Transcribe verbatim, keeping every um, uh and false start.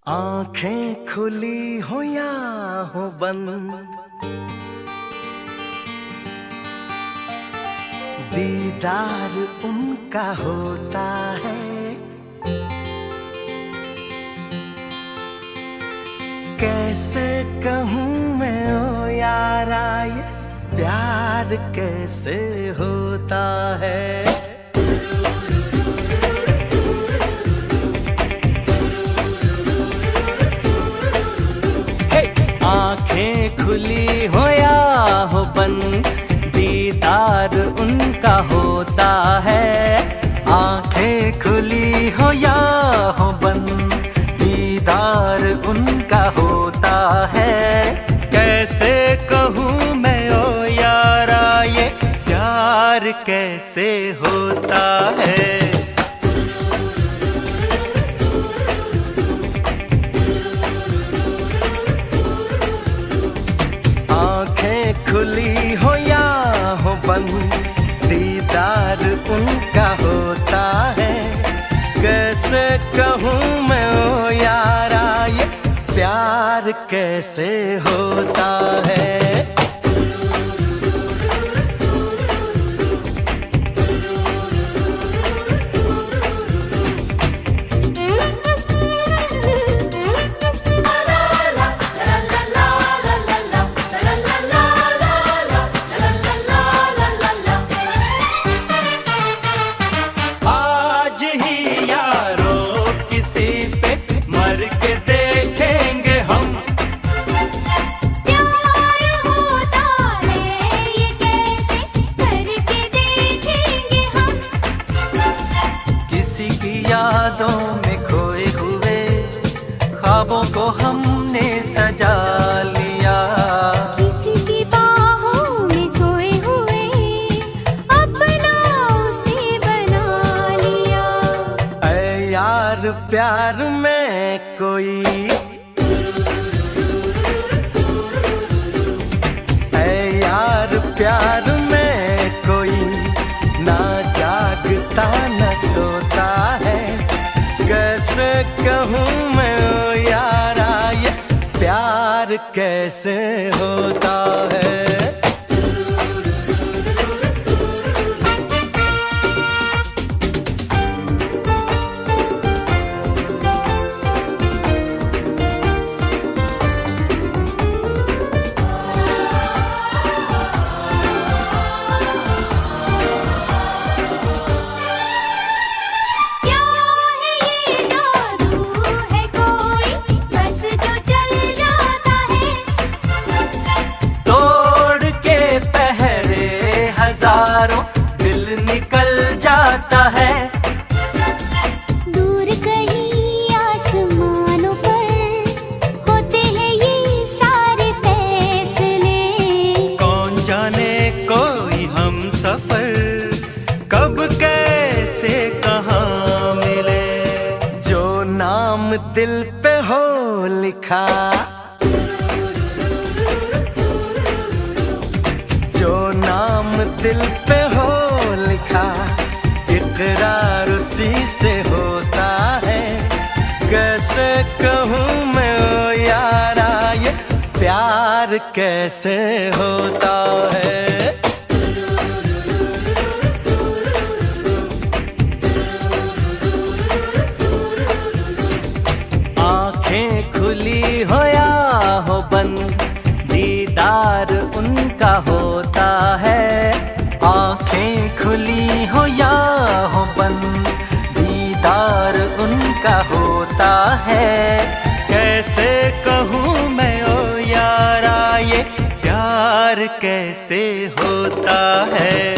आंखें खुली हो या हो बंद, दीदार उनका होता है। कैसे कहूँ मैं ओ यारा, ये प्यार कैसे होता है। आंखें खुली हो या हो बंद, दीदार उनका होता है। आंखें खुली हो या हो बंद, दीदार उनका होता है। कैसे कहूँ मैं ओ यारा, ये प्यार कैसे होता है। आंखें खुली हो या हो बंद, दीदार उनका होता है। कैसे कहूँ मैं ओ यारा, ये प्यार कैसे होता है। यादों में खोए हुए ख्वाबों को हमने सजा लिया। किसी की बाहों में सोए हुए अपना उसे बना लिया। ऐ यार प्यार में कोई, ऐ यार प्यार में कोई ना जागता न सोता है। कैसे कहूँ मैं ओ यारा, ये प्यार कैसे होता है। दिल निकल जाता है दूर कहीं आसमानों पर, होते हैं ये सारे फैसले। कौन जाने कोई हम सफर कब कैसे कहाँ मिले। जो नाम दिल पे हो लिखा, जो नाम दिल पे हो लिखा, इकरार उसी से होता है। कैसे कहूँ मैं ओ यारा, ये प्यार कैसे होता है। आंखें खुली हो या हो बंद, दीदार उनका होता है। आंखें खुली हो या हो बंद, दीदार उनका होता है। कैसे कहूँ मैं ओ यारा, ये प्यार कैसे होता है।